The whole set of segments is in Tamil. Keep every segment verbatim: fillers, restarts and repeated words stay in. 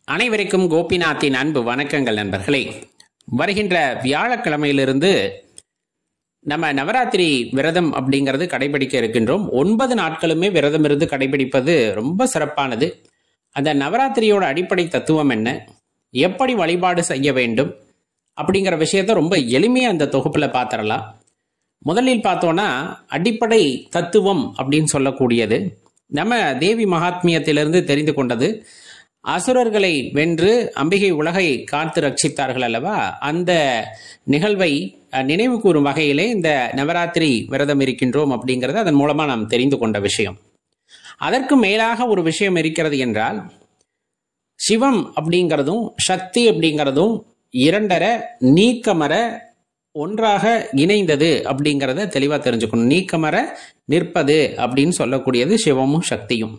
அனைவருக்கும் கோபிநாத்தின் அன்பு வணக்கங்கள் நண்பர்களே. வருகின்ற வியாழக்கிழமையிலிருந்து நம்ம நவராத்திரி விரதம் அப்படிங்கிறது கடைபிடிக்க இருக்கின்றோம். ஒன்பது நாட்களுமே விரதம் இருந்து கடைபிடிப்பது ரொம்ப சிறப்பானது. அந்த நவராத்திரியோட அடிப்படை தத்துவம் என்ன, எப்படி வழிபாடு செய்ய வேண்டும் அப்படிங்கிற விஷயத்த ரொம்ப எளிமையாக அந்த தொகுப்பில் பார்த்துடலாம். முதலில் பார்த்தோன்னா அடிப்படை தத்துவம் அப்படின்னு சொல்லக்கூடியது நம்ம தேவி மகாத்மியத்திலிருந்து தெரிந்து கொண்டது. அசுரர்களை வென்று அம்பிகை உலகை காத்து ரட்சித்தார்கள் அல்லவா, அந்த நிகழ்வை நினைவு கூறும் வகையிலே இந்த நவராத்திரி விரதம் இருக்கின்றோம் அப்படிங்கிறது அதன் மூலமாக நாம் தெரிந்து கொண்ட விஷயம். அதற்கு மேலாக ஒரு விஷயம் இருக்கிறது என்றால், சிவம் அப்படிங்கிறதும் சக்தி அப்படிங்கிறதும் இரண்டரை நீக்கமர ஒன்றாக இணைந்தது அப்படிங்கிறத தெளிவாக தெரிஞ்சுக்கணும். நீக்கமர நிற்பது அப்படின்னு சொல்லக்கூடியது சிவமும் சக்தியும்.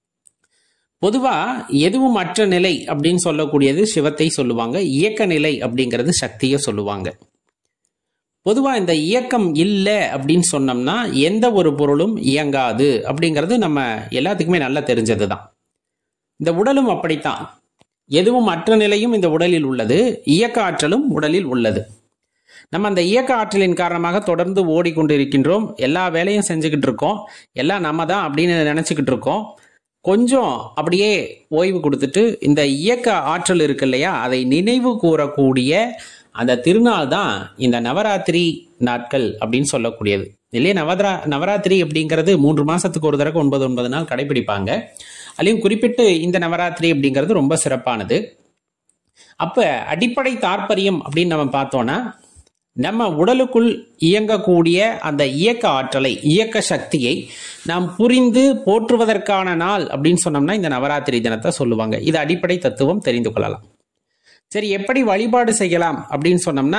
பொதுவாக எதுவும் அற்ற நிலை அப்படின்னு சொல்லக்கூடியது சிவத்தை சொல்லுவாங்க, இயக்க நிலை அப்படிங்கிறது சக்தியை சொல்லுவாங்க. பொதுவாக இந்த இயக்கம் இல்லை அப்படின்னு சொன்னோம்னா எந்த ஒரு பொருளும் இயங்காது அப்படிங்கிறது நம்ம எல்லாத்துக்குமே நல்லா தெரிஞ்சது தான். இந்த உடலும் அப்படித்தான். எதுவும் அற்ற நிலையும் இந்த உடலில் உள்ளது, இயக்க ஆற்றலும் உடலில் உள்ளது. நம்ம அந்த இயக்க ஆற்றலின் காரணமாக தொடர்ந்து ஓடிக்கொண்டு இருக்கின்றோம், எல்லா வேலையும் செஞ்சுக்கிட்டு இருக்கோம், எல்லாம் நம்ம தான் அப்படின்னு நினச்சிக்கிட்டு இருக்கோம். கொஞ்சம் அப்படியே ஓய்வு கொடுத்துட்டு இந்த இயக்க ஆற்றல் இருக்கு இல்லையா, அதை நினைவு கூறக்கூடிய அந்த திருநாள் தான் இந்த நவராத்திரி நாட்கள் அப்படின்னு சொல்லக்கூடியது இல்லையா. நவரா நவராத்திரி அப்படிங்கிறது மூன்று மாசத்துக்கு ஒரு தடவை ஒன்பது ஒன்பது நாள் கடைபிடிப்பாங்க. அதுலேயும் குறிப்பிட்டு இந்த நவராத்திரி அப்படிங்கிறது ரொம்ப சிறப்பானது. அப்ப அடிப்படை தாற்பயம் அப்படின்னு நம்ம பார்த்தோம்னா, நம்ம உடலுக்குள் இயங்கக்கூடிய அந்த இயக்க ஆற்றலை, இயக்க சக்தியை நாம் புரிந்து போற்றுவதற்கான நாள் அப்படின்னு சொன்னோம்னா இந்த நவராத்திரி தினத்தை சொல்லுவாங்க. இது அடிப்படை தத்துவம் தெரிந்து கொள்ளலாம். சரி, எப்படி வழிபாடு செய்யலாம் அப்படின்னு சொன்னோம்னா,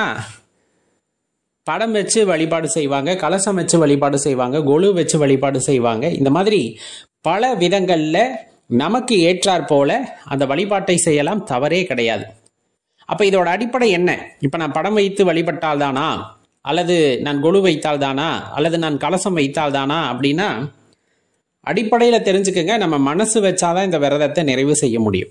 படம் வச்சு வழிபாடு செய்வாங்க, கலசம் வச்சு வழிபாடு செய்வாங்க, கொலு வச்சு வழிபாடு செய்வாங்க. இந்த மாதிரி பல விதங்கள்ல நமக்கு ஏற்றாற் போல அந்த வழிபாட்டை செய்யலாம், தவறே கிடையாது. அப்ப இதோட அடிப்படை என்ன? இப்ப நான் படம் வைத்து வழிபட்டால் தானா, அல்லது நான் கொலு வைத்தால் தானா, அல்லது நான் கலசம் வைத்தால் தானா அப்படின்னா, அடிப்படையில தெரிஞ்சுக்கங்க, நம்ம மனசு வச்சாதான் இந்த விரதத்தை நிறைவு செய்ய முடியும்.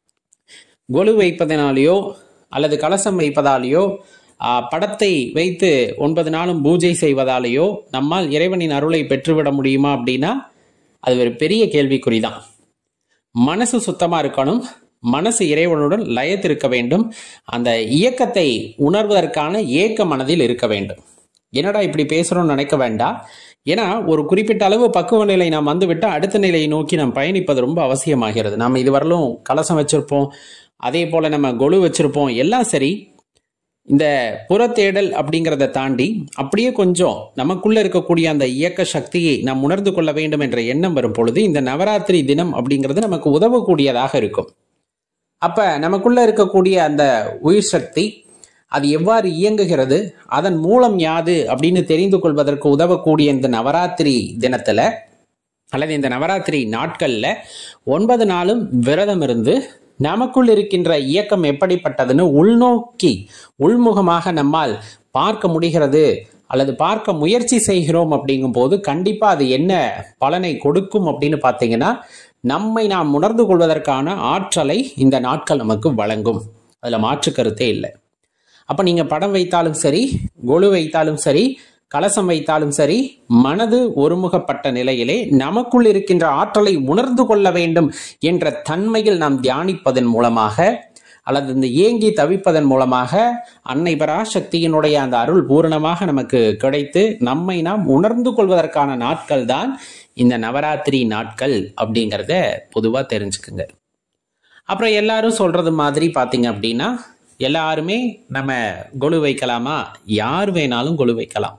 கொலு வைப்பதனாலேயோ அல்லது கலசம் வைப்பதாலேயோ படத்தை வைத்து ஒன்பது நாளும் பூஜை செய்வதாலேயோ நம்மால் இறைவனின் அருளை பெற்றுவிட முடியுமா அப்படின்னா அது ஒரு பெரிய கேள்விக்குறிதான். மனசு சுத்தமா இருக்கணும், மனசு இறைவனுடன் லயத்திருக்க வேண்டும், அந்த இயக்கத்தை உணர்வதற்கான ஏக்க மனதில் இருக்க வேண்டும். என்னடா இப்படி பேசுறோம்னு நினைக்க வேண்டாம். ஏன்னா ஒரு குறிப்பிட்ட அளவு பக்குவ நிலை நாம் வந்து விட்டால் அடுத்த நிலையை நோக்கி நாம் பயணிப்பது ரொம்ப அவசியமாகிறது. நாம் இதுவரையிலும் கலசம் வச்சிருப்போம், அதே போல நம்ம கொலு வச்சிருப்போம், எல்லாம் சரி. இந்த புறத்தேடல் அப்படிங்கிறத தாண்டி அப்படியே கொஞ்சம் நமக்குள்ள இருக்கக்கூடிய அந்த இயக்க சக்தியை நாம் உணர்ந்து கொள்ள வேண்டும் என்ற எண்ணம் வரும் பொழுது இந்த நவராத்திரி தினம் அப்படிங்கிறது நமக்கு உதவக்கூடியதாக இருக்கும். அப்ப நமக்குள்ள இருக்கக்கூடிய அந்த உயிர் சக்தி அது எவ்வாறு இயங்குகிறது, அதன் மூலம் யாது அப்படின்னு தெரிந்து கொள்வதற்கு உதவக்கூடிய இந்த நவராத்திரி தினத்துல அல்லது இந்த நவராத்திரி நாட்கள்ல ஒன்பது நாளும் விரதம் இருந்து நமக்குள் இருக்கின்ற இயக்கம் எப்படிப்பட்டதுன்னு உள்நோக்கி உள்முகமாக நம்மால் பார்க்க முடிகிறது அல்லது பார்க்க முயற்சி செய்கிறோம் அப்படிங்கும் போது கண்டிப்பா அது என்ன பலனை கொடுக்கும் அப்படின்னு பார்த்தீங்கன்னா, நம்மை நாம் உணர்ந்து கொள்வதற்கான ஆற்றலை இந்த நாட்கள் நமக்கு வழங்கும். அதுல மாற்று கருத்தே இல்லை. அப்ப நீங்க படம் வைத்தாலும் சரி, கொலு வைத்தாலும் சரி, கலசம் வைத்தாலும் சரி, மனது ஒருமுகப்பட்ட நிலையிலே நமக்குள் இருக்கின்ற ஆற்றலை உணர்ந்து கொள்ள வேண்டும் என்ற தன்மையில் நாம் தியானிப்பதன் மூலமாக அல்லது இந்த ஏங்கி தவிப்பதன் மூலமாக அன்னை பராசக்தியினுடைய அந்த அருள் பூரணமாக நமக்கு கிடைத்து நம்மை நாம் உணர்ந்து கொள்வதற்கான நாட்கள் தான் இந்த நவராத்திரி நாட்கள் அப்படிங்கிறத பொதுவாக தெரிஞ்சுக்குங்க. அப்புறம் எல்லாரும் சொல்றது மாதிரி பார்த்தீங்க அப்படின்னா, எல்லாருமே நம்ம கொலு வைக்கலாமா? யார் வேணாலும் கொலு வைக்கலாம்.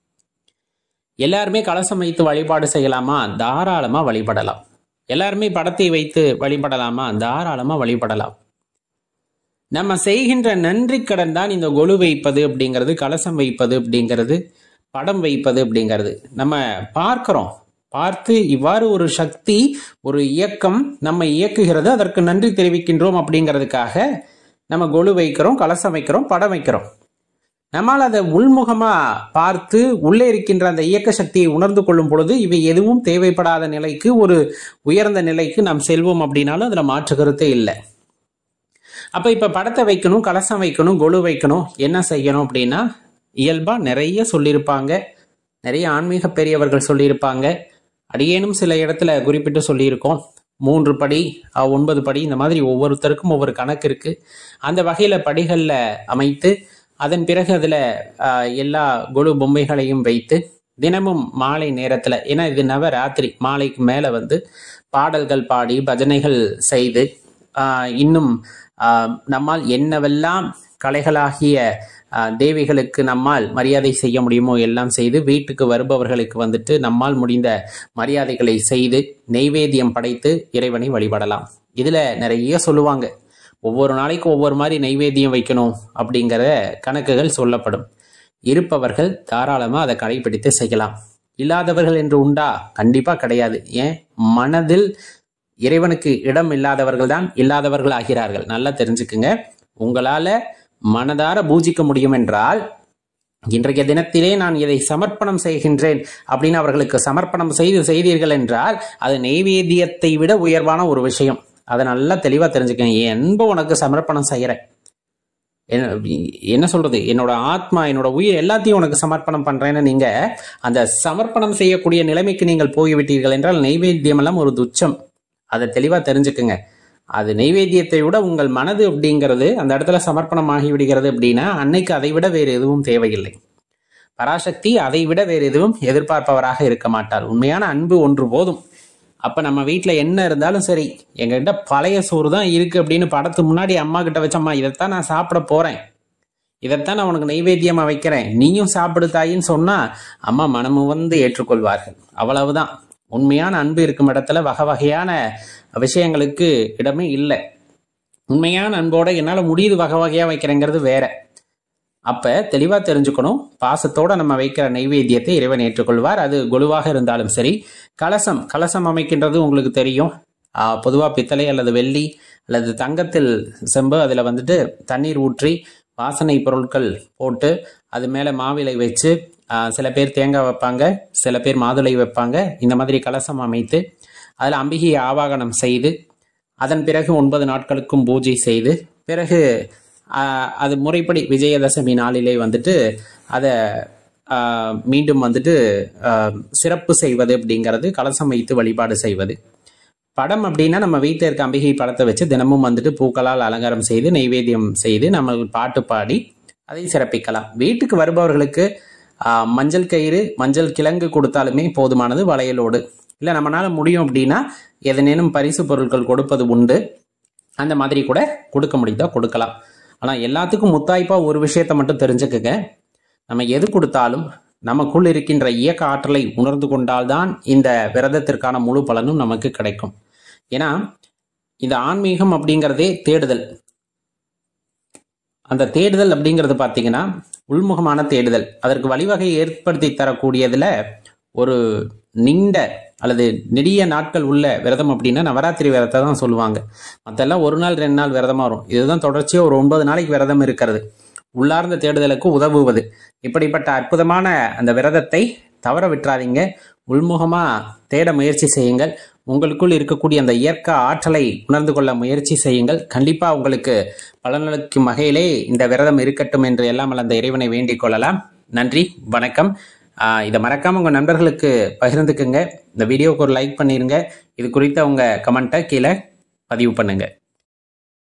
எல்லாருமே கலசம் வைத்து வழிபாடு செய்யலாமா? தாராளமா வழிபடலாம். எல்லாருமே படத்தை வைத்து வழிபடலாமா? தாராளமா வழிபடலாம். நம்ம செய்கின்ற நன்றி கடன் தான் இந்த கொலு வைப்பது அப்படிங்கிறது, கலசம் வைப்பது அப்படிங்கிறது, படம் வைப்பது அப்படிங்கிறது. நம்ம பார்க்கிறோம், பார்த்து இவ்வாறு ஒரு சக்தி, ஒரு இயக்கம் நம்ம இயக்குகிறது, அதற்கு நன்றி தெரிவிக்கின்றோம் அப்படிங்கிறதுக்காக நம்ம கொலு வைக்கிறோம், கலசம் வைக்கிறோம், படம் வைக்கிறோம். நம்மால் அதை உள்முகமா பார்த்து உள்ளே இருக்கின்ற அந்த இயக்க சக்தியை உணர்ந்து கொள்ளும் பொழுது இவை எதுவும் தேவைப்படாத நிலைக்கு, ஒரு உயர்ந்த நிலைக்கு நாம் செல்வோம் அப்படின்னாலும் அதுல மாற்று கருத்தே இல்லை. அப்போ இப்போ படத்தை வைக்கணும், கலசம் வைக்கணும், கொலு வைக்கணும், என்ன செய்யணும் அப்படின்னா இயல்பாக நிறைய சொல்லியிருப்பாங்க, நிறைய ஆன்மீக பெரியவர்கள் சொல்லியிருப்பாங்க. அடியேனும் சில இடத்துல குறிப்பிட்டு சொல்லியிருக்கோம். மூன்று படி, ஒன்பது படி, இந்த மாதிரி ஒவ்வொருத்தருக்கும் ஒவ்வொரு கணக்கு இருக்குது. அந்த வகையில் படிகளில் அமைத்து அதன் பிறகு அதில் எல்லா கொலு பொம்மைகளையும் வைத்து தினமும் மாலை நேரத்தில், ஏன்னா இது நவராத்திரி, மாலைக்கு மேலே வந்து பாடல்கள் பாடி பஜனைகள் செய்து இன்னும் நம்மால் என்னவெல்லாம் கலைகளாகிய தேவிகளுக்கு நம்மால் மரியாதை செய்ய முடியுமோ எல்லாம் செய்து வீட்டுக்கு வருபவர்களுக்கு வந்துட்டு நம்மால் முடிந்த மரியாதைகளை செய்து நெய்வேத்தியம் படைத்து இறைவனை வழிபடலாம். இதில் நிறைய சொல்லுவாங்க. ஒவ்வொரு நாளைக்கு ஒவ்வொரு மாதிரி நெய்வேத்தியம் வைக்கணும் அப்படிங்கிற கணக்குகள் சொல்லப்படும். இருப்பவர்கள் தாராளமாக அதை கடைபிடித்து செய்யலாம். இல்லாதவர்கள் என்று உண்டா? கண்டிப்பாக கிடையாது. ஏன்? மனதில் இறைவனுக்கு இடம் இல்லாதவர்கள் தான் இல்லாதவர்கள் ஆகிறார்கள். நல்லா தெரிஞ்சுக்குங்க. உங்களால் மனதார பூஜிக்க முடியும் என்றால், இன்றைய தினத்திலே நான் இதை சமர்ப்பணம் செய்கின்றேன் அப்படின்னு அவர்களுக்கு சமர்ப்பணம் செய்து செய்தீர்கள் என்றால் அது நெய்வேத்தியத்தை விட உயர்வான ஒரு விஷயம். அதை நல்லா தெளிவாக தெரிஞ்சுக்கங்க. என் அன்பை உனக்கு சமர்ப்பணம் செய்கிறேன், என்ன சொல்றது, என்னோட ஆத்மா, என்னோட உயிர் எல்லாத்தையும் உனக்கு சமர்ப்பணம் பண்றேன்னு நீங்க அந்த சமர்ப்பணம் செய்யக்கூடிய நிலைமைக்கு நீங்கள் போய்விட்டீர்கள் என்றால் நெய்வேத்தியம் எல்லாம் ஒரு துச்சம். அதை தெளிவா தெரிஞ்சுக்குங்க. அது நெய்வேத்தியத்தை விட உங்கள் மனது அப்படிங்கிறது அந்த இடத்துல சமர்ப்பணம் ஆகி விடுகிறது அப்படின்னா அன்னைக்கு அதை விட வேறு எதுவும் தேவையில்லை. பராசக்தி அதை விட வேறு எதுவும் எதிர்பார்ப்பவராக இருக்க மாட்டார். உண்மையான அன்பு ஒன்று போதும். அப்போ நம்ம வீட்டில் என்ன இருந்தாலும் சரி, எங்ககிட்ட பழைய சோறு தான் இருக்குது அப்படின்னு படத்துக்கு முன்னாடி அம்மா கிட்ட வச்சம்மா இதைத்தான் நான் சாப்பிட போகிறேன், இதைத்தான் நான் உனக்கு நெய்வேத்தியமாக வைக்கிறேன், நீயும் சாப்பிடு தாயின்னு சொன்னால் அம்மா மனமு வந்து ஏற்றுக்கொள்வார்கள். அவ்வளவுதான். உண்மையான அன்பு இருக்கும் இடத்துல வகை வகையான விஷயங்களுக்கு இடமே இல்லை. உண்மையான அன்போட என்னால் முடியுது வகை வகையாக வைக்கிறேங்கிறது வேற. அப்போ தெளிவாக தெரிஞ்சுக்கணும். பாசத்தோடு நம்ம வைக்கிற நெய்வேத்தியத்தை இறைவன் ஏற்றுக்கொள்வார். அது கொலுவாக இருந்தாலும் சரி. கலசம் கலசம் அமைக்கின்றது உங்களுக்கு தெரியும். பொதுவாக பித்தளை அல்லது வெள்ளி அல்லது தங்கத்தில் செம்பு, அதில் வந்துட்டு தண்ணீர் ஊற்றி வாசனை பொருட்கள் போட்டு அது மேலே மாவிலை வச்சு, சில பேர் தேங்காய் வைப்பாங்க, சில பேர் மாதுளை வைப்பாங்க. இந்த மாதிரி கலசம் அமைத்து அதில் அம்பிகையை ஆவாகனம் செய்து அதன் பிறகு ஒன்பது நாட்களுக்கும் பூஜை செய்து பிறகு அது முறைப்படி விஜயதசமி நாளிலே வந்துட்டு அதை மீண்டும் வந்துட்டு சிறப்பு செய்வது அப்படிங்கிறது, கலசம் வைத்து வழிபாடு செய்வது. படம் அப்படின்னா நம்ம வீட்டில் இருக்க அம்பிகை படத்தை வச்சு தினமும் வந்துட்டு பூக்களால் அலங்காரம் செய்து நெய்வேத்தியம் செய்து நம்ம பாட்டு பாடி அதை சிறப்பிக்கலாம். வீட்டுக்கு வருபவர்களுக்கு மஞ்சள் கயிறு, மஞ்சள் கிழங்கு கொடுத்தாலுமே போதுமானது. வளையலோடு இல்லை நம்மளால முடியும் அப்படின்னா எதனேனும் பரிசு பொருட்கள் கொடுப்பது உண்டு. அந்த மாதிரி கூட கொடுக்க முடியுதா கொடுக்கலாம். ஆனால் எல்லாத்துக்கும் முத்தாய்ப்பாக ஒரு விஷயத்தை மட்டும் தெரிஞ்சுக்குங்க. நம்ம எது கொடுத்தாலும் நமக்குள் இருக்கின்ற இயக்க ஆற்றலை உணர்ந்து கொண்டால்தான் இந்த விரதத்திற்கான முழு பலனும் நமக்கு கிடைக்கும். ஏன்னா இந்த ஆன்மீகம் அப்படிங்கிறதே தேடுதல். அந்த தேடுதல் அப்படிங்கிறது பார்த்தீங்கன்னா உள்முகமான தேடுதல். அதற்கு வழிவகை ஏற்படுத்தி தரக்கூடியதில் ஒரு நீண்ட அல்லது நெடிய நாட்கள் உள்ள விரதம் அப்படின்னா நவராத்திரி விரதத்தை தான் சொல்லுவாங்க. மற்றெல்லாம் ஒரு நாள் ரெண்டு நாள் விரதமாக வரும். இதுதான் தொடர்ச்சியாக ஒரு ஒன்பது நாளைக்கு விரதம் இருக்கிறது. உள்ளார்ந்த தேடுதலுக்கு உதவுவது. இப்படிப்பட்ட அற்புதமான அந்த விரதத்தை தவற விட்டுறாதீங்க. உள்முகமாக தேட முயற்சி செய்யுங்கள். உங்களுக்குள் இருக்கக்கூடிய அந்த இயற்கை ஆற்றலை உணர்ந்து கொள்ள முயற்சி செய்யுங்கள். கண்டிப்பாக உங்களுக்கு பலனளிக்கும் வகையிலே இந்த விரதம் இருக்கட்டும் என்று எல்லாம் அந்த இறைவனை வேண்டிக் கொள்ளலாம். நன்றி, வணக்கம். இதை மறக்காமல் உங்கள் நண்பர்களுக்கு பகிர்ந்துக்குங்க. இந்த வீடியோவுக்கு ஒரு லைக் பண்ணிடுங்க. இது குறித்த உங்கள் கமெண்ட்டை கீழே பதிவு பண்ணுங்கள்.